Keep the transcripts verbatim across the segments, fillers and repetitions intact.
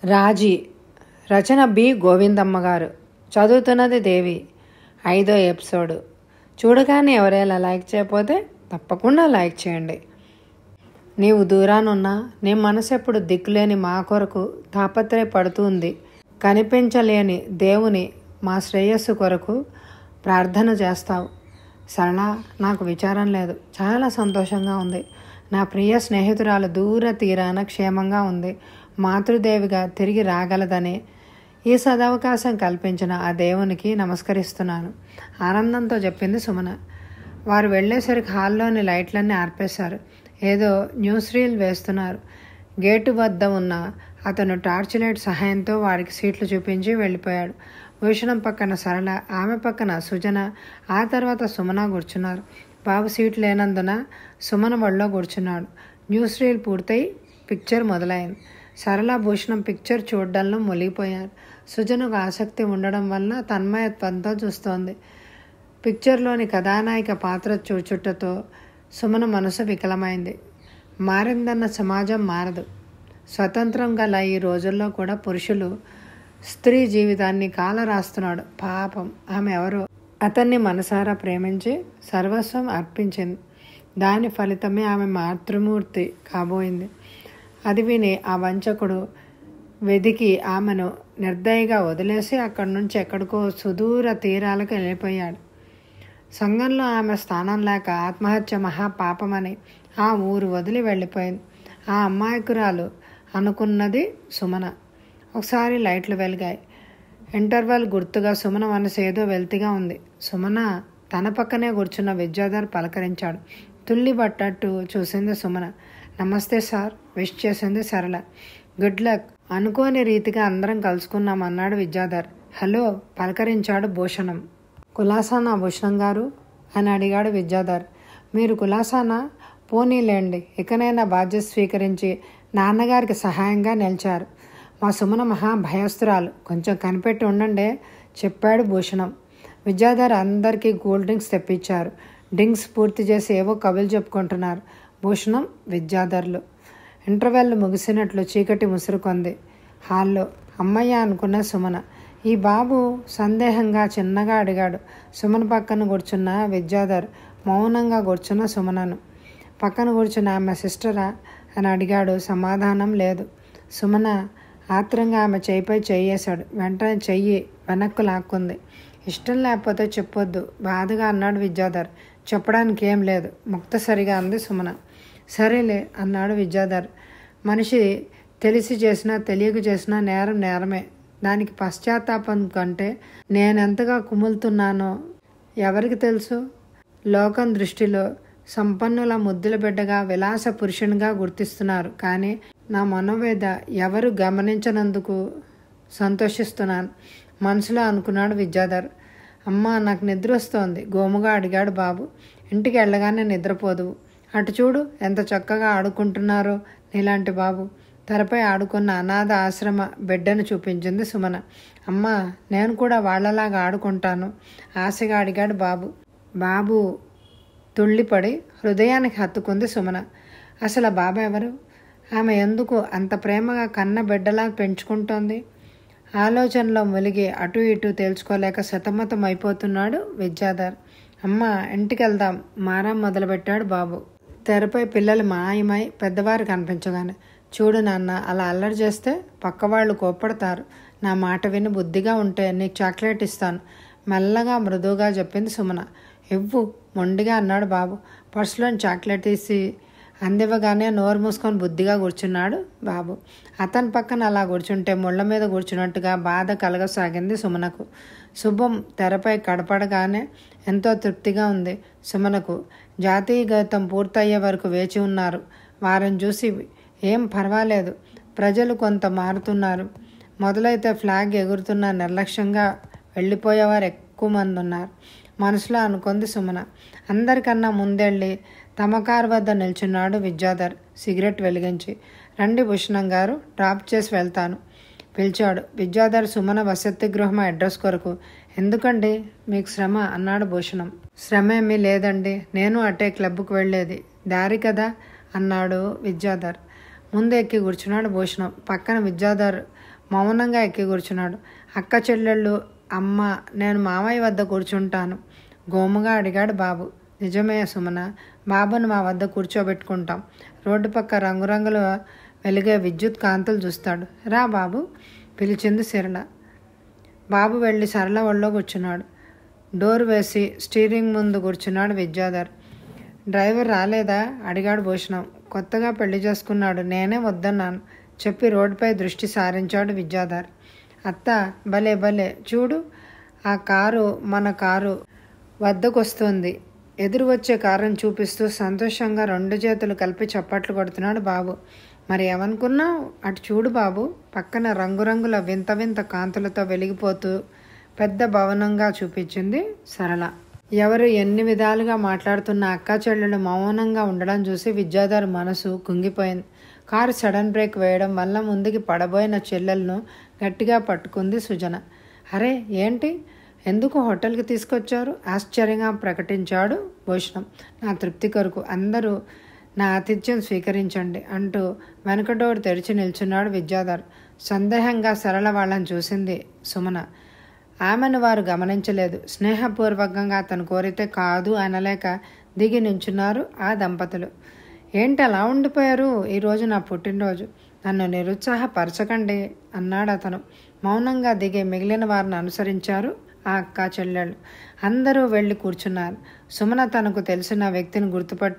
రాజీ రచన B Govindamma గారు. చదువుతున్నది దేవి. ఐదో ఎపిసోడు. చూడగానే ఎవరైనా లైక్ చేయకపోతే తప్పకుండా లైక్ చేయండి. నీవు దూరానున్నా నీ మనసు ఎప్పుడు దిక్కులేని మా కొరకు తాపత్రయపడుతూ ఉంది. కనిపించలేని దేవుని మా శ్రేయస్సు కొరకు ప్రార్థన చేస్తావు. సరళ, నాకు విచారం లేదు. చాలా సంతోషంగా ఉంది. నా ప్రియ స్నేహితురాలు దూర తీరాన క్షేమంగా ఉంది. మాతృదేవిగా తిరిగి రాగలదని ఈ సదవకాశం కల్పించిన ఆ దేవునికి నమస్కరిస్తున్నాను ఆనందంతో చెప్పింది సుమన. వారు వెళ్ళేసరికి హాల్లోని లైట్లన్నీ ఆర్పేశారు. ఏదో న్యూస్ రీల్ వేస్తున్నారు. గేటు వద్ద ఉన్న అతను టార్చ్ లైట్ సహాయంతో వారికి సీట్లు చూపించి వెళ్ళిపోయాడు. భూషణం పక్కన సరళ, ఆమె పక్కన సుజన, ఆ తర్వాత సుమన కూర్చున్నారు. బాబు సీటు లేనందున సుమన ఒళ్ళో కూర్చున్నాడు. న్యూస్ రీల్ పూర్తయి పిక్చర్ మొదలైంది. సరళ భూషణం పిక్చర్ చూడడంలో మునిగిపోయారు. సుజనకు ఆసక్తి ఉండడం వల్ల తన్మయత్వంతో చూస్తోంది. పిక్చర్లోని కథానాయిక పాత్ర చూచుటతో సుమన మనసు వికలమైంది. మారిందన్న సమాజం మారదు. స్వతంత్రం గల ఈ రోజుల్లో కూడా పురుషులు స్త్రీ జీవితాన్ని కాల రాస్తున్నాడు. పాపం, ఆమె ఎవరో అతన్ని మనసారా ప్రేమించి సర్వస్వం అర్పించింది. దాని ఫలితమే ఆమె మాతృమూర్తి కాబోయింది. అది విని ఆ వంచకుడు వెదికి ఆమెను నిర్దయగా వదిలేసి అక్కడి నుంచి ఎక్కడికో సుదూర తీరాలకు వెళ్ళిపోయాడు. సంఘంలో ఆమె స్థానం లేక ఆత్మహత్య మహాపాపమని ఆ ఊరు వదిలి వెళ్ళిపోయింది. ఆ అమ్మాయికురాలు అనుకున్నది సుమన. ఒకసారి లైట్లు వెలిగాయి. ఇంటర్వెల్ గుర్తుగా సుమన మనసు ఏదో వెల్తిగా ఉంది. సుమన తన పక్కనే కూర్చున్న విద్యాధర్ పలకరించాడు. తుల్లి పట్టట్టు చూసింది సుమన. నమస్తే సార్, విష్ చేసింది సరళ. Good luck. అనుకోని రీతిగా అందరం కలుసుకున్నామన్నాడు విద్యాధర్. హలో పలకరించాడు భూషణం. కులాసానా భూషణం గారు అని అడిగాడు విద్యాధర్. మీరు కులాసానా? పోనీలేండి, ఇకనైనా బాధ్యత స్వీకరించి నాన్నగారికి సహాయంగా నిలిచారు. మా సుమన మహా భయస్తురాలు, కొంచెం కనిపెట్టి ఉండండి చెప్పాడు భూషణం. విద్యాధర్ అందరికీ కూల్ డ్రింక్స్ తెప్పించారు. డ్రింక్స్ పూర్తి చేసి ఏవో కబులు చెప్పుకుంటున్నారు భూషణం, విద్యాధర్లు. ఇంటర్వెల్ ముగిసినట్లు చీకటి ముసురుకొంది హాల్లో. అమ్మయ్య అనుకున్న సుమన. ఈ బాబు సందేహంగా చిన్నగా అడిగాడు. సుమన పక్కన కూర్చున్న విద్యాధర్ మౌనంగా కూర్చున్న సుమనను. పక్కన కూర్చున్న ఆమె సిస్టరా అని అడిగాడు. సమాధానం లేదు. సుమన ఆత్రంగా ఆమె చెయ్యిపై చెయ్యేశాడు. వెంటనే చెయ్యి వెనక్కు లాక్కుంది. ఇష్టం లేకపోతే చెప్పొద్దు బాధగా అన్నాడు విద్యాధర్. చెప్పడానికి ఏం లేదు ముక్తసరిగా అంది సుమన. సరేలే అన్నాడు విద్యాధర్. మనిషి తెలిసి చేసినా తెలియక చేసినా నేరం నేరమే. దానికి పశ్చాత్తాపం కంటే నేనెంతగా కుములుతున్నానో ఎవరికి తెలుసు? లోకం దృష్టిలో సంపన్నుల ముద్దుల బిడ్డగా విలాస పురుషునిగా గుర్తిస్తున్నారు. కానీ నా మనోవేద ఎవరు గమనించనందుకు సంతోషిస్తున్నాను మనసులో అనుకున్నాడు విద్యాధర్. అమ్మా, నాకు నిద్ర వస్తోంది గోముగా అడిగాడు బాబు. ఇంటికి వెళ్ళగానే నిద్రపోదు. అటు చూడు ఎంత చక్కగా ఆడుకుంటున్నారో నీలాంటి బాబు. తెరపై ఆడుకున్న అనాథ ఆశ్రమ బిడ్డను చూపించింది సుమన. అమ్మా, నేను కూడా వాళ్లలాగా ఆడుకుంటాను ఆశగా అడిగాడు బాబు. బాబు తుళ్ళిపడి హృదయానికి హత్తుకుంది సుమన. అసలు బాబా ఎవరు? ఆమె ఎందుకు అంత ప్రేమగా కన్న బిడ్డలా పెంచుకుంటోంది? ఆలోచనలో ములిగి అటు ఇటు తేల్చుకోలేక సతమతం అయిపోతున్నాడు విద్యాధర్. అమ్మ, ఇంటికి వెళ్దాం మారం మొదలుపెట్టాడు బాబు. తెరపై పిల్లలు మాయమై పెద్దవారు కనిపించగానే, చూడు నాన్న, అలా అల్లరి చేస్తే పక్కవాళ్ళు కోప్పడతారు. నా మాట విని బుద్ధిగా ఉంటే నీకు చాక్లెట్ ఇస్తాను మెల్లగా మృదువుగా చెప్పింది సుమన. ఇవ్వు మొండిగా అన్నాడు బాబు. పర్సులోని చాక్లెట్ తీసి అందివ్వగానే నోరు మూసుకొని బుద్ధిగా కూర్చున్నాడు బాబు. అతని పక్కన అలా కూర్చుంటే ముళ్ళ మీద కూర్చున్నట్టుగా బాధ కలగసాగింది సుమనకు. శుభం తెరపై కడపడగానే ఎంతో తృప్తిగా ఉంది సుమనకు. జాతీయ గీతం పూర్తయ్యే వరకు వేచి ఉన్నారు. వారిని చూసి ఏం పర్వాలేదు, ప్రజలు కొంత మారుతున్నారు. మొదలైతే ఫ్లాగ్ ఎగురుతున్న నిర్లక్ష్యంగా వెళ్ళిపోయేవారు ఎక్కువ మంది ఉన్నారు మనసులో అనుకుంది సుమన. అందరికన్నా ముందెళ్ళి తమ కారు వద్ద నిల్చున్నాడు విద్యాధర్ సిగరెట్ వెలిగించి. రండి భూషణం గారు, డ్రాప్ చేసి వెళ్తాను పిలిచాడు విద్యాధర్ సుమన వసతి గృహం అడ్రస్ కొరకు. ఎందుకండి మీకు శ్రమ అన్నాడు భూషణం. శ్రమ ఏమీ లేదండి, నేను అటే క్లబ్కు వెళ్ళేది దారి కదా అన్నాడు విద్యాధర్. ముందు ఎక్కి కూర్చున్నాడు భూషణం. పక్కన విద్యాధర్ మౌనంగా ఎక్కి కూర్చున్నాడు. అక్క చెల్లెళ్ళు, అమ్మ, నేను మామయ్య వద్ద కూర్చుంటాను గోముగా అడిగాడు బాబు. నిజమే సుమన, బాబును మా వద్ద కూర్చోబెట్టుకుంటాం. రోడ్డు పక్క రంగురంగుల వెలిగే విద్యుత్ కాంతులు చూస్తాడు. రా బాబు పిలిచింది సరళ. బాబు వెళ్ళి సరళ ఒళ్ళో కూర్చున్నాడు. డోర్ వేసి స్టీరింగ్ ముందు కూర్చున్నాడు విద్యాధర్. డ్రైవర్ రాలేదా అడిగాడు భూషణం. కొత్తగా పెళ్లి చేసుకున్నాడు, నేనే వద్దన్నాను చెప్పి రోడ్డుపై దృష్టి సారించాడు విద్యాధర్. అత్త భలే భలే చూడు, ఆ కారు మన కారు వద్దకు వస్తుంది. ఎదురు వచ్చే కారును చూపిస్తూ సంతోషంగా రెండు చేతులు కలిపి చప్పట్లు కొడుతున్నాడు బాబు. మరి ఏమనుకున్నావు, అటు చూడు బాబు, పక్కన రంగురంగుల వింత వింత కాంతులతో వెలిగిపోతూ పెద్ద భవనంగా చూపించింది సరళ. ఎవరు ఎన్ని విధాలుగా మాట్లాడుతున్న అక్కా చెల్లెలు మౌనంగా ఉండడం చూసి విద్యాధర్ మనసు కుంగిపోయింది. కారు సడన్ బ్రేక్ వేయడం వల్ల ముందుకి పడబోయిన చెల్లెలను గట్టిగా పట్టుకుంది సుజన. అరే ఏంటి, ఎందుకు హోటల్కి తీసుకొచ్చారు ఆశ్చర్యంగా ప్రకటించాడు భూషణం. నా తృప్తి కొరకు అందరూ నా ఆతిథ్యం స్వీకరించండి అంటూ వెనక డోర్ తెరిచి నిల్చున్నాడు విద్యాధర్. సందేహంగా సరళ వాళ్ళని చూసింది సుమన. ఆమెను వారు గమనించలేదు. స్నేహపూర్వకంగా అతను కోరితే కాదు అనలేక దిగి నించున్నారు ఆ దంపతులు. ఏంటి అలా ఉండిపోయారు, ఈరోజు నా పుట్టినరోజు, నన్ను నిరుత్సాహపరచకండి అన్నాడు అతను. మౌనంగా దిగి మిగిలిన వారిని అనుసరించారు ఆ అక్క చెల్లెళ్ళు. అందరూ వెళ్ళి కూర్చున్నారు. సుమన తనకు తెలిసిన వ్యక్తిని గుర్తుపట్టి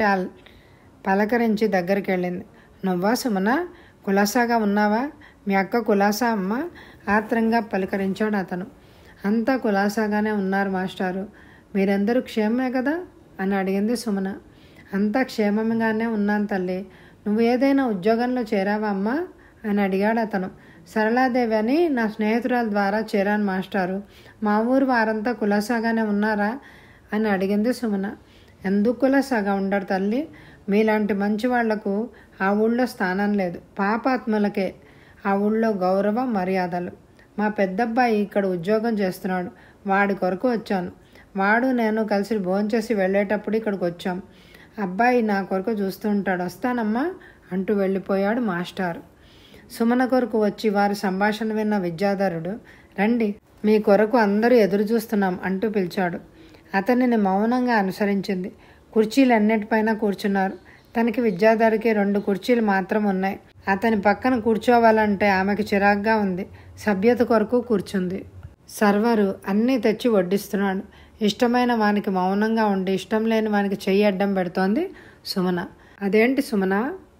పలకరించి దగ్గరికి వెళ్ళింది. నువ్వా సుమన, కులాసాగా ఉన్నావా? మీ అక్క కులాసా అమ్మ ఆత్రంగా పలకరించాడు అతను. అంతా కులాసాగానే ఉన్నారు మాస్టారు, మీరందరూ క్షేమమే కదా అని అడిగింది సుమన. అంతా క్షేమంగానే ఉన్నాను తల్లి, నువ్వు ఏదైనా ఉద్యోగంలో చేరావా అమ్మా అని అడిగాడు అతను. సరళాదేవి అని నా స్నేహితురాల ద్వారా చేరాను మాస్టారు, మా ఊరు వారంతా కులాసాగానే ఉన్నారా అని అడిగింది సుమన. ఎందుకు కులాసాగా ఉండరు తల్లి, మీలాంటి మంచి వాళ్లకు ఆ ఊళ్ళో స్థానం లేదు, పాపాత్మలకే ఆ ఊళ్ళో గౌరవ మర్యాదలు. మా పెద్దబ్బాయి ఇక్కడ ఉద్యోగం చేస్తున్నాడు, వాడి కొరకు వచ్చాను. వాడు నేను కలిసి భోంచేసి వెళ్ళేటప్పుడు ఇక్కడికి వచ్చాం. అబ్బాయి నా కొరకు చూస్తూ ఉంటాడు, వస్తానమ్మా అంటూ వెళ్ళిపోయాడు మాస్టారు. సుమన కొరకు వచ్చి వారి సంభాషణ విన్న విద్యాధరుడు, రండి మీ కొరకు అందరూ ఎదురు చూస్తున్నాం అంటూ పిలిచాడు. అతనిని మౌనంగా అనుసరించింది. కుర్చీలన్నిటిపైన కూర్చున్నారు. తనకి విద్యాధరికి రెండు కుర్చీలు మాత్రం ఉన్నాయి. అతని పక్కన కూర్చోవాలంటే ఆమెకు చిరాగ్గా ఉంది. సభ్యత కొరకు కూర్చుంది. సర్వరు అన్నీ తెచ్చి వడ్డిస్తున్నాడు. ఇష్టమైన వానికి మౌనంగా ఉండి ఇష్టం లేని వానికి చెయ్యి అడ్డం పెడుతోంది సుమన. అదేంటి సుమన,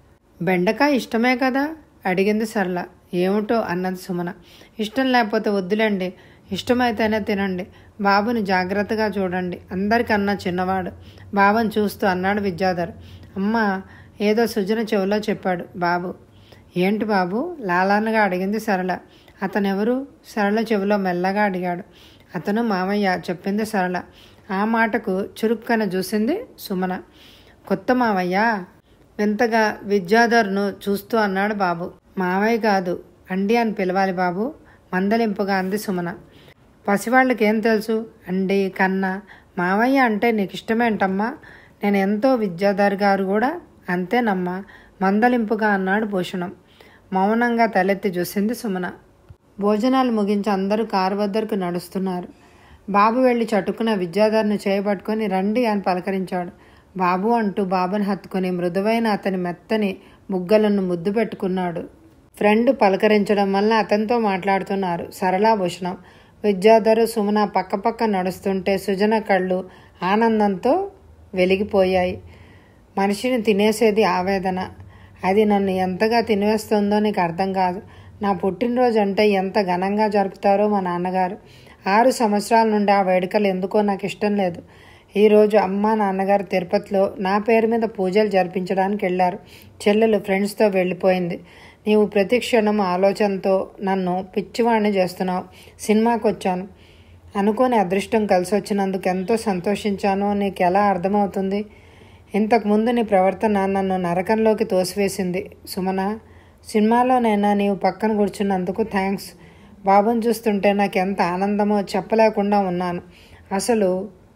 బెండకాయ ఇష్టమే కదా అడిగింది సరళ. ఏమిటో అన్నది సుమన. ఇష్టం లేకపోతే వద్దులేండి, ఇష్టమైతేనే తినండి. బాబుని జాగ్రత్తగా చూడండి, అందరికన్నా చిన్నవాడు బాబుని చూస్తూ అన్నాడు విద్యాధర్. అమ్మ ఏదో సుజన చెవిలో చెప్పాడు బాబు. ఏంటి బాబు లాలానగా అడిగింది సరళ. అతనెవరు సరళ చెవిలో మెల్లగా అడిగాడు. అతను మామయ్య చెప్పింది సరళ. ఆ మాటకు చురుక్కన చూసింది సుమన. కొత్త మామయ్య వింతగా విద్యాధర్ను చూస్తూ అన్నాడు బాబు. మామయ్య కాదు అండి అని పిలవాలి బాబు మందలింపుగా అంది సుమన. పసివాళ్ళకేం తెలుసు అండి కన్నా, మామయ్య అంటే నీకు ఇష్టమేంటమ్మా, నేను ఎంతో విద్యాధర్ గారు కూడా అంతేనమ్మా మందలింపుగా అన్నాడు భూషణం. మౌనంగా తలెత్తి చూసింది సుమన. భోజనాలు ముగించి అందరూ కారు వద్దకు నడుస్తున్నారు. బాబు వెళ్ళి చటుకున విద్యాధర్ను చేయబట్టుకొని రండి అని పలకరించాడు. బాబు అంటూ బాబుని హత్తుకొని మృదువైన అతని మెత్తని బుగ్గలను ముద్దు పెట్టుకున్నాడు. ఫ్రెండ్ పలకరించడం వల్ల అతనితో మాట్లాడుతున్నారు సరళాభూషణం. విద్యాధరు సుమన పక్కపక్క నడుస్తుంటే సుజన కళ్ళు ఆనందంతో వెలిగిపోయాయి. మనిషిని తినేసేది ఆవేదన, అది నన్ను ఎంతగా తినేస్తుందో నీకు అర్థం కాదు. నా పుట్టినరోజు అంటే ఎంత ఘనంగా జరుపుతారో మా నాన్నగారు. ఆరు సంవత్సరాల నుండి ఆ వేడుకలు ఎందుకో నాకు ఇష్టం లేదు. ఈరోజు అమ్మ నాన్నగారు తిరుపతిలో నా పేరు మీద పూజలు జరిపించడానికి వెళ్ళారు. చెల్లెలు ఫ్రెండ్స్తో వెళ్ళిపోయింది. నీవు ప్రతి క్షణం ఆలోచనతో నన్ను పిచ్చివాణ్ణి చేస్తున్నావు. సినిమాకి వచ్చాను అనుకోని అదృష్టం కలిసి వచ్చినందుకు ఎంతో సంతోషించానో నీకు ఎలా అర్థమవుతుంది? ఇంతకుముందు నీ ప్రవర్తన నన్ను నరకంలోకి తోసివేసింది సుమన. సినిమాలోనైనా నీవు పక్కన కూర్చున్నందుకు థ్యాంక్స్. బాబుని చూస్తుంటే నాకు ఎంత ఆనందమో చెప్పలేకుండా ఉన్నాను. అసలు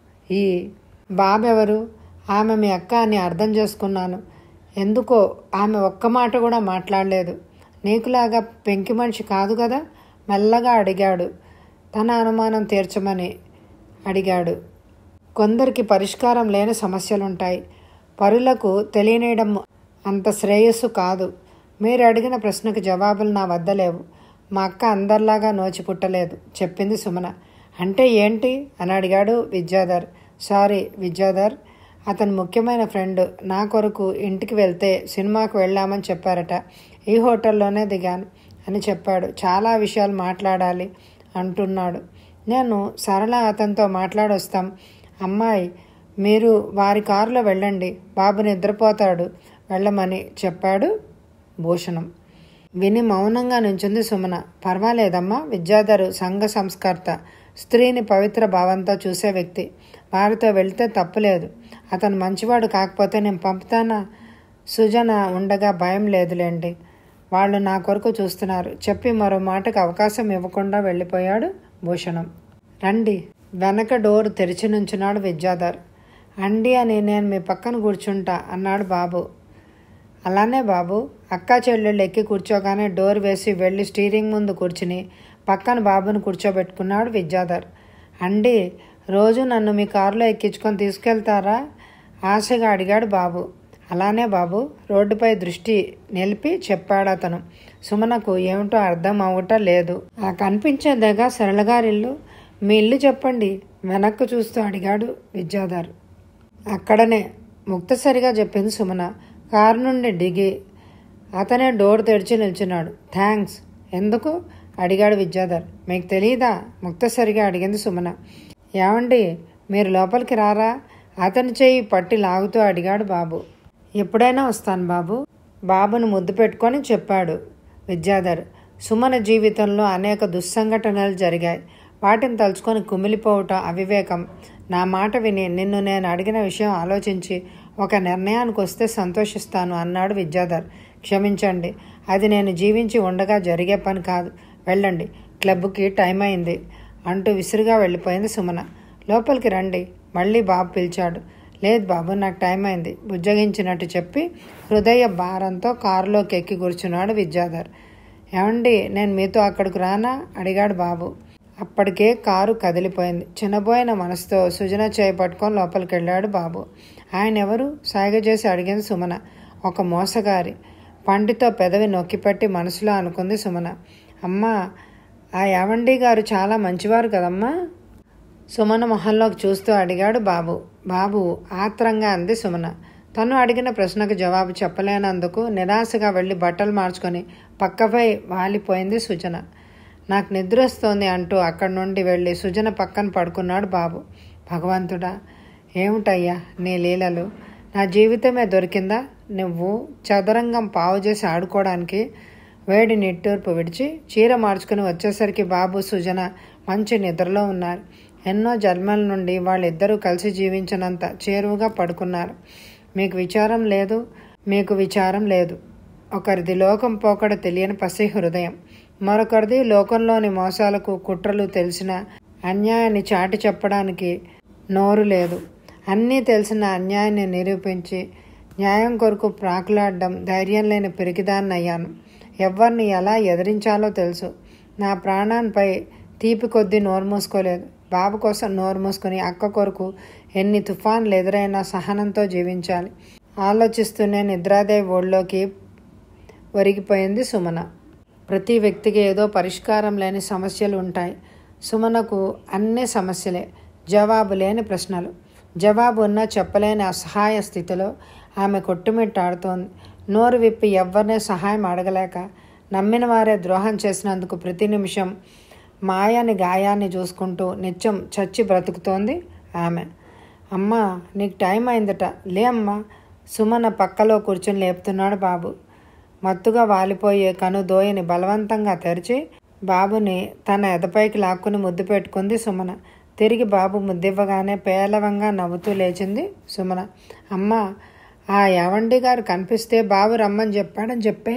ఈ బాబెవరు? ఆమె మీ అక్క అని అర్థం చేసుకున్నాను. ఎందుకో ఆమె ఒక్క మాట కూడా మాట్లాడలేదు. నీకులాగా పెంకి మనిషి కాదు కదా. మెల్లగా అడిగాడు. తన అనుమానం తీర్చమని అడిగాడు. కొందరికి పరిష్కారం లేని సమస్యలుంటాయి. పరులకు తెలియనేయడం అంత శ్రేయస్సు కాదు. మీరు అడిగిన ప్రశ్నకు జవాబులు నా వద్ద లేవు. మా అక్క అందరిలాగా నోచి పుట్టలేదు చెప్పింది సుమన. అంటే ఏంటి అని అడిగాడు విద్యాధర్. సారీ విద్యాధర్, అతని ముఖ్యమైన ఫ్రెండ్ నా కొరకు ఇంటికి వెళ్తే సినిమాకు వెళ్ళామని చెప్పారట. ఈ హోటల్లోనే దిగాను అని చెప్పాడు. చాలా విషయాలు మాట్లాడాలి అంటున్నాడు. నేను సరళ అతనితో మాట్లాడొస్తాం. అమ్మాయి, మీరు వారి కారులో వెళ్ళండి, బాబు నిద్రపోతాడు, వెళ్ళమని చెప్పాడు భూషణం. విని మౌనంగా నుంచుంది సుమన. పర్వాలేదమ్మా, విద్యాధరు సంఘ సంస్కర్త, స్త్రీని పవిత్ర భావంతో చూసే వ్యక్తి. వారితో వెళితే తప్పులేదు. అతను మంచివాడు కాకపోతే నేను పంపుతానా? సుజన ఉండగా భయం లేదులేండి, వాళ్ళు నా కొరకు చూస్తున్నారు చెప్పి మరో మాటకు అవకాశం ఇవ్వకుండా వెళ్ళిపోయాడు భూషణం. రండి. వెనక డోర్ తెరిచి నుంచున్నాడు విద్యాధర్. అండి అని నేను మీ పక్కన కూర్చుంటా అన్నాడు బాబు. అలానే బాబు. అక్కా చెల్లెళ్ళు ఎక్కి కూర్చోగానే డోర్ వేసి వెళ్ళి స్టీరింగ్ ముందు కూర్చుని పక్కన బాబును కూర్చోబెట్టుకున్నాడు విద్యాధర్. అండి, రోజు నన్ను మీ కారులో ఎక్కించుకొని తీసుకెళ్తారా? ఆశగా అడిగాడు బాబు. అలానే బాబు, రోడ్డుపై దృష్టి నిలిపి చెప్పాడు అతను. సుమనకు ఏమిటో అర్థం అవట లేదు. ఆ కనిపించేదేగా సరళగారిల్లు. మీ ఇల్లు చెప్పండి వెనక్కు చూస్తూ అడిగాడు విద్యాధర్. అక్కడనే ముక్తసరిగా చెప్పింది సుమన. కారు నుండి దిగి అతనే డోర్ తెరిచి నిల్చున్నాడు. థ్యాంక్స్. ఎందుకు అడిగాడు విద్యాధర్. మీకు తెలీదా? ముక్తసరిగా అడిగింది సుమన. ఏమండి, మీరు లోపలికి రారా? అతని చేయి పట్టి లాగుతూ అడిగాడు బాబు. ఎప్పుడైనా వస్తాను బాబు, బాబును ముద్దు పెట్టుకొని చెప్పాడు విద్యాధర్. సుమన జీవితంలో అనేక దుస్సంఘటనలు జరిగాయి. వాటిని తలుచుకొని కుమిలిపోవటం అవివేకం. నా మాట విని నిన్ను నేను అడిగిన విషయం ఆలోచించి ఒక నిర్ణయానికి వస్తే సంతోషిస్తాను అన్నాడు విద్యాధర్. క్షమించండి, అది నేను జీవించి ఉండగా జరిగే పని కాదు. వెళ్ళండి, క్లబ్కి టైం అయింది అంటూ విసురుగా వెళ్ళిపోయింది సుమన. లోపలికి రండి మళ్ళీ బాబు పిలిచాడు. లేదు బాబు, నాకు టైం అయింది బుజ్జగించినట్టు చెప్పి హృదయ భారంతో కారులోకి ఎక్కి కూర్చున్నాడు విద్యాధర్. ఏమండి, నేను మీతో అక్కడికి రానా అడిగాడు బాబు. అప్పటికే కారు కదిలిపోయింది. చిన్నబోయిన మనసుతో సుజన చేయి పట్టుకొని లోపలికి వెళ్ళాడు బాబు. ఆయన ఎవరు? సాయిగ చేసి అడిగింది సుమన. ఒక మోసగారి. పంటితో పెదవి నొక్కిపెట్టి మనసులో అనుకుంది సుమన. అమ్మా, ఆ యావండి గారు చాలా మంచివారు కదమ్మా? సుమన మొహంలోకి చూస్తూ అడిగాడు బాబు. బాబు ఆత్రంగా అంది సుమన. తను అడిగిన ప్రశ్నకు జవాబు చెప్పలేనందుకు నిరాశగా వెళ్ళి బట్టలు మార్చుకొని పక్కపై వాలిపోయింది సుజన. నాకు నిద్ర వస్తోంది అంటూ అక్కడి నుండి వెళ్ళి సుజన పక్కన పడుకున్నాడు బాబు. భగవంతుడా, ఏమిటయ్యా నీ లీలలు? నా జీవితమే దొరికిందా? నువ్వు చదరంగం పావు చేసి ఆడుకోవడానికి. వేడి నిట్టూర్పు విడిచి చీర మార్చుకుని వచ్చేసరికి బాబు సుజన మంచి నిద్రలో ఉన్నారు. ఎన్నో జన్మల నుండి వాళ్ళిద్దరూ కలిసి జీవించినంత చేరువుగా పడుకున్నారు. మీకు విచారం లేదు, మీకు విచారం లేదు. ఒకరిది లోకం పోకడ తెలియని పసి హృదయం, మరొకరిది లోకంలోని మోసాలకు కుట్రలు తెలిసిన అన్యాయాన్ని చాటి చెప్పడానికి నోరు లేదు. అన్నీ తెలిసిన అన్యాయాన్ని నిరూపించి న్యాయం కొరకు ప్రాకులాడడం ధైర్యం లేని పిరికిదాన్ని అయ్యాను. ఎవరిని ఎలా ఎదిరించాలో తెలుసు. నా ప్రాణాన్పై తీపి కొద్దీ నోరు మూసుకోలేదు. బాబు కోసం నోరు మూసుకుని అక్క కొరకు ఎన్ని తుఫాన్లు ఎదురైనా సహనంతో జీవించాలి. ఆలోచిస్తూనే నిద్రాదేవి ఒళ్ళోకి ఒరిగిపోయింది సుమన. ప్రతి వ్యక్తికి ఏదో పరిష్కారం లేని సమస్యలు ఉంటాయి. సుమనకు అన్ని సమస్యలే, జవాబు లేని ప్రశ్నలు. జవాబు ఉన్నా చెప్పలేని అసహాయ స్థితిలో ఆమె కొట్టుమిట్టాడుతోంది. నోరు విప్పి ఎవ్వరినే సహాయం అడగలేక నమ్మిన వారే ద్రోహం చేసినందుకు ప్రతి నిమిషం మాయాని గాయాన్ని చూసుకుంటూ నిత్యం చచ్చి బ్రతుకుతోంది ఆమె. అమ్మా, నీకు టైం అయిందట, లే అమ్మా. సుమన పక్కలో కూర్చొని లేపుతున్నాడు బాబు. మత్తుగా వాలిపోయే కను దోయని బలవంతంగా తెరిచి బాబుని తన ఎదపైకి లాక్కుని ముద్దు పెట్టుకుంది సుమన. తిరిగి బాబు ముద్దివ్వగానే పేలవంగా నవ్వుతూ లేచింది సుమన. అమ్మా, ఆ యావండి గారు కనిపిస్తే బాబు రమ్మని చెప్పాడని చెప్పే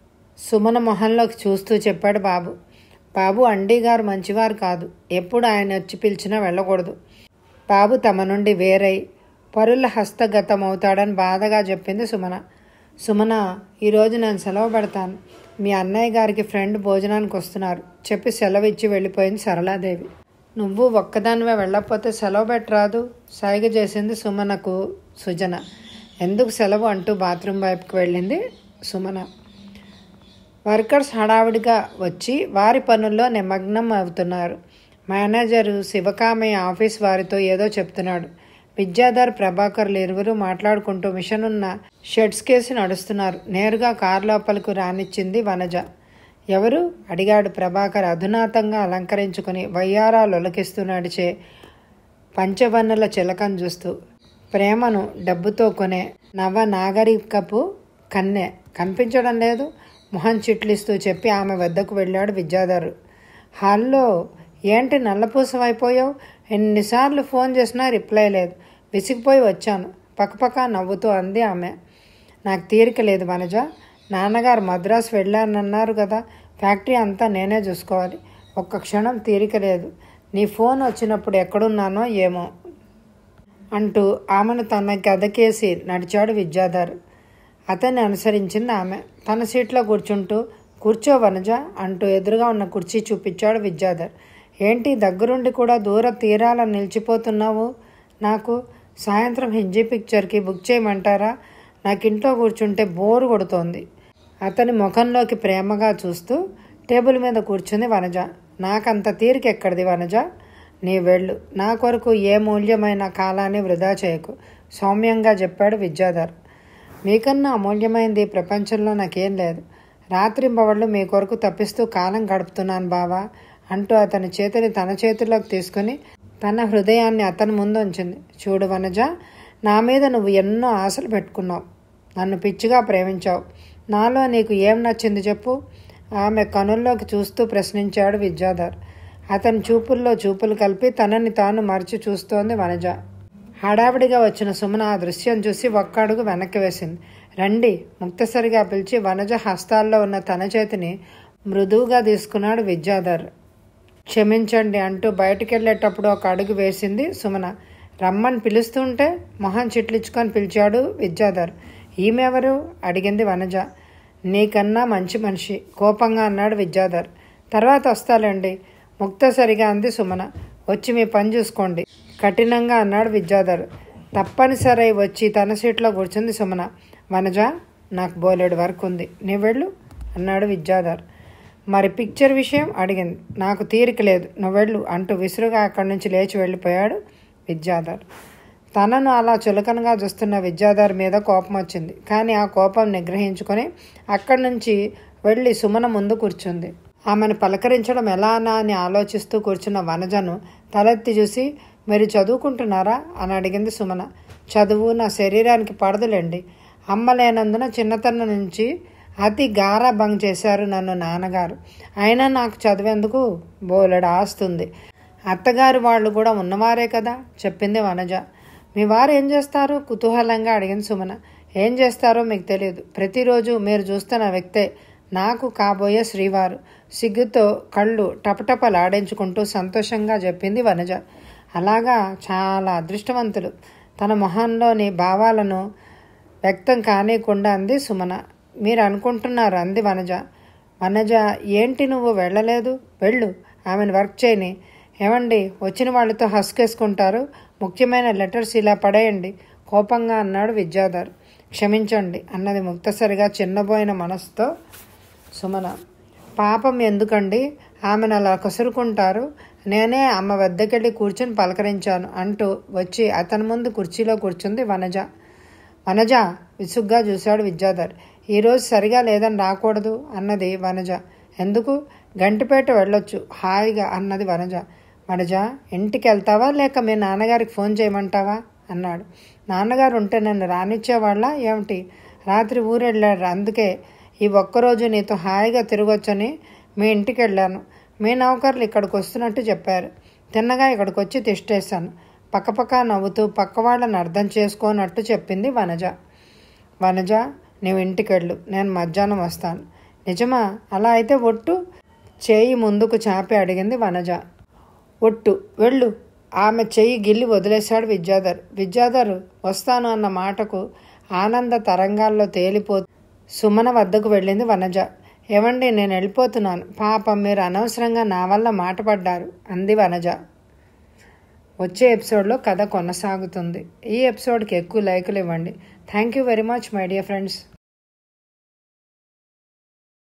సుమన మొహంలోకి చూస్తూ చెప్పాడు బాబు. బాబు అండీ గారు మంచివారు కాదు, ఎప్పుడు ఆయన వచ్చి పిలిచినా వెళ్ళకూడదు. బాబు తమ నుండి వేరై పరుల హస్తగతమవుతాడని బాధగా చెప్పింది సుమన. సుమన, ఈరోజు నేను సెలవు పెడతాను. మీ అన్నయ్య గారికి ఫ్రెండ్ భోజనానికి వస్తున్నారు చెప్పి సెలవు ఇచ్చి వెళ్ళిపోయింది సరళాదేవి. నువ్వు ఒక్కదానివే వెళ్ళకపోతే సెలవు పెట్టరాదు సైగ చేసింది సుమనకు సుజన. ఎందుకు సెలవు అంటూ బాత్రూమ్ వైపుకి వెళ్ళింది సుమన. వర్కర్స్ హడావిడిగా వచ్చి వారి పనుల్లో నిమగ్నం అవుతున్నారు. మేనేజరు శివకామయ్య ఆఫీస్ వారితో ఏదో చెప్తున్నాడు. విద్యాధర్, ప్రభాకర్లు ఇరువురు మాట్లాడుకుంటూ మిషన్ ఉన్న షెడ్స్ కేసి నడుస్తున్నారు. నేరుగా కారు లోపలకు రానిచ్చింది వనజ. ఎవరు అడిగాడు ప్రభాకర్ అధునాతంగా అలంకరించుకుని వయ్యారాలు ఒలకిస్తూ నడిచే పంచవన్నుల చిలకను చూస్తూ. ప్రేమను డబ్బుతో కొనే నవ నాగరికపు కన్నె కనిపించడం లేదు, మొహం చిట్లిస్తూ చెప్పి ఆమె వద్దకు వెళ్ళాడు విద్యాధరు. హాల్లో ఏంటి నల్లపూసమైపోయావు? ఎన్నిసార్లు ఫోన్ చేసినా రిప్లై లేదు. విసిగిపోయి వచ్చాను పక్కపక్క నవ్వుతూ అంది ఆమె. నాకు తీరిక లేదు వనజ. నాన్నగారు మద్రాసు వెళ్ళానన్నారు కదా, ఫ్యాక్టరీ అంతా నేనే చూసుకోవాలి. ఒక్క క్షణం తీరిక లేదు. నీ ఫోన్ వచ్చినప్పుడు ఎక్కడున్నానో ఏమో అంటూ ఆమెను తన గదకేసి నడిచాడు విద్యాధర్. అతన్ని అనుసరించింది ఆమె. తన సీట్లో కూర్చుంటూ కూర్చో వనజ అంటూ ఎదురుగా ఉన్న కుర్చీ చూపించాడు విద్యాధర్. ఏంటి దగ్గరుండి కూడా దూర తీరాలను నిలిచిపోతున్నావు? నాకు సాయంత్రం హిందీ పిక్చర్కి బుక్ చేయమంటారా? నాకు ఇంట్లో కూర్చుంటే బోరు కొడుతోంది. అతని ముఖంలోకి ప్రేమగా చూస్తూ టేబుల్ మీద కూర్చుంది వనజ. నాకంత తీరిక ఎక్కడిది వనజ? నీ వెళ్ళు. నా కొరకు ఏ మూల్యమైన కాలాన్ని వృధా చేయకు సౌమ్యంగా చెప్పాడు విద్యాధర్. మీకన్నా అమూల్యమైంది ప్రపంచంలో నాకేం లేదు. రాత్రింబవళ్ళు మీ కొరకు తప్పిస్తూ కాలం గడుపుతున్నాను బావా అంటూ అతని చేతిని తన చేతిలోకి తీసుకుని తన హృదయాన్ని అతని ముందు ఉంచింది. చూడు వనజ, నా మీద నువ్వు ఎన్నో ఆశలు పెట్టుకున్నావు. నన్ను పిచ్చిగా ప్రేమించావు. నాలో నీకు ఏం నచ్చింది చెప్పు? ఆమె కనుల్లోకి చూస్తూ ప్రశ్నించాడు విద్యాధర్. అతని చూపుల్లో చూపులు కలిపి తనని తాను మరిచి చూస్తోంది వనజ. హడావిడిగా వచ్చిన సుమన ఆ దృశ్యం చూసి ఒక్క అడుగు వెనక్కి వేసింది. రండి ముక్తసరిగా పిలిచి వనజ హస్తాల్లో ఉన్న తన చేతిని మృదువుగా తీసుకున్నాడు విద్యాధర్. క్షమించండి అంటూ బయటికెళ్ళేటప్పుడు ఒక అడుగు వేసింది సుమన. రమ్మని పిలుస్తుంటే మొహం చిట్లించుకొని పిలిచాడు విద్యాధర్. ఈమెవరు అడిగింది వనజ. నీకన్నా మంచి మనిషి కోపంగా అన్నాడు విద్యాధర్. తర్వాత వస్తాలండి ముక్తసరిగా అంది సుమన. వచ్చి మీ పని చూసుకోండి కఠినంగా అన్నాడు విద్యాధర్. తప్పనిసరి వచ్చి తన సీట్లో కూర్చుంది సుమన. వనజ, నాకు బోలెడు వర్క్ ఉంది, నీ వెళ్ళు అన్నాడు విద్యాధర్. మరి పిక్చర్ విషయం అడిగింది. నాకు తీరిక లేదు, నువ్వు వెళ్ళు అంటూ విసురుగా అక్కడి నుంచి లేచి వెళ్ళిపోయాడు విద్యాధర్. తనను అలా చులకనగా చూస్తున్న విద్యాధర్ మీద కోపం వచ్చింది. కానీ ఆ కోపం నిగ్రహించుకొని అక్కడి నుంచి వెళ్ళి సుమన ముందు కూర్చుంది. ఆమెను పలకరించడం ఎలానా అని ఆలోచిస్తూ కూర్చున్న వనజను తలెత్తి చూసి, మీరు చదువుకుంటున్నారా అని అడిగింది సుమన. చదువు నా శరీరానికి పడదులేండి. అమ్మ లేనందున చిన్నతనం నుంచి అతి గారాబం చేశారు నన్ను నాన్నగారు. అయినా నాకు చదివేందుకు బోలెడు ఆస్తుంది. అత్తగారు వాళ్ళు కూడా ఉన్నవారే కదా చెప్పింది వనజ. మీ వారు ఏం చేస్తారు కుతూహలంగా అడిగింది సుమన. ఏం చేస్తారో మీకు తెలియదు. ప్రతిరోజు మీరు చూస్తున్న వ్యక్తే నాకు కాబోయే శ్రీవారు సిగ్గుతో కళ్ళు టపటపలాడించుకుంటూ సంతోషంగా చెప్పింది వనజ. అలాగా, చాలా అదృష్టవంతులు. తన మొహంలోని భావాలను వ్యక్తం కానియకుండా అంది సుమన. మీరు అనుకుంటున్నారు అంది వనజ. వనజ, ఏంటి నువ్వు వెళ్ళలేదు? వెళ్ళు, ఆమెను వర్క్ చేయని. ఏమండి, వచ్చిన వాళ్ళతో హస్కేసుకుంటారు. ముఖ్యమైన లెటర్స్ ఇలా పడేయండి కోపంగా అన్నాడు విద్యాధర్. క్షమించండి అన్నది ముక్తసరిగా చిన్నబోయిన మనసుతో సుమన. పాపం ఎందుకండి, ఆమెను అలా కసురుకుంటారు. నేనే అమ్మ వద్దకెళ్ళి కూర్చుని పలకరించాను అంటూ వచ్చి అతని ముందు కుర్చీలో కూర్చుంది వనజ. వనజ విసుగ్గా చూశాడు విద్యాధర్. ఈరోజు సరిగా లేదని రాకూడదు అన్నది వనజ. ఎందుకు? గంటిపేట వెళ్ళొచ్చు హాయిగా అన్నది వనజ. వనజ, ఇంటికి వెళ్తావా లేక మీ నాన్నగారికి ఫోన్ చేయమంటావా అన్నాడు. నాన్నగారు ఉంటే నన్ను రానిచ్చేవాళ్ళ ఏమిటి? రాత్రి ఊరెళ్ళాడు, అందుకే ఈ ఒక్కరోజు నీతో హాయిగా తిరగొచ్చని మీ ఇంటికి వెళ్ళాను. మీ నౌకర్లు ఇక్కడికి వస్తున్నట్టు చెప్పారు. తిన్నగా ఇక్కడికి వచ్చి తిష్టేశాను. పక్కపక్క నవ్వుతూ పక్క వాళ్ళని అర్థం చేసుకోనట్టు చెప్పింది వనజ. వనజ, నువ్వు ఇంటికి వెళ్ళు, నేను మధ్యాహ్నం వస్తాను. నిజమా? అలా అయితే ఒట్టు చేయి ముందుకు చాపి అడిగింది వనజ. ఒట్టు, వెళ్ళు. ఆమె చెయ్యి గిల్లి వదిలేశాడు విద్యాధర్. విద్యాధర్ వస్తాను అన్న మాటకు ఆనంద తరంగాల్లో తేలిపో సుమన వద్దకు వెళ్ళింది వనజ. ఏవండి, నేను వెళ్ళిపోతున్నాను. పాపం, మీరు అనవసరంగా నా వల్ల మాట పడ్డారు అంది వనజ. వచ్చే ఎపిసోడ్లో కథ కొనసాగుతుంది. ఈ ఎపిసోడ్కి ఎక్కువ లైకులు ఇవ్వండి. Thank you very much my dear friends.